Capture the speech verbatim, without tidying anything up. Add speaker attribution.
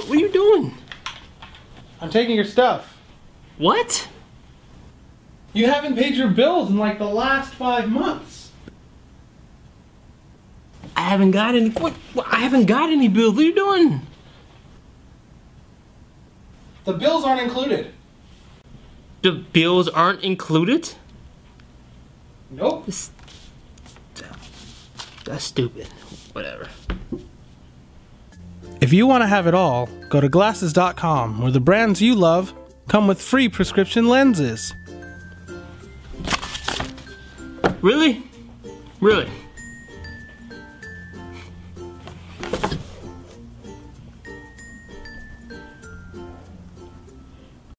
Speaker 1: What, what are you doing?
Speaker 2: I'm taking your stuff.
Speaker 1: What?
Speaker 2: You haven't paid your bills in like the last five months.
Speaker 1: I haven't got any. What? what? I haven't got any bills. What are you doing?
Speaker 2: The bills aren't included.
Speaker 1: The bills aren't included?
Speaker 2: Nope.
Speaker 1: This, that's stupid. Whatever.
Speaker 2: If you want to have it all, go to glasses dot com, where the brands you love come with free prescription lenses.
Speaker 1: Really? Really?